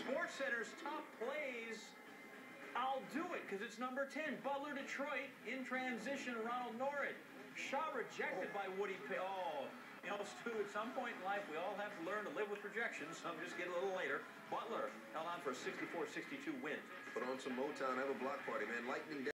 SportsCenter's top plays. I'll do it because it's number 10. Butler, Detroit, in transition, Ronald Norad. Shot rejected by Woody Payne. Oh, you know, Stu, at some point in life, we all have to learn to live with rejections. Some just get a little later. Butler held on for a 64-62 win. Put on some Motown, have a block party, man. Lightning down.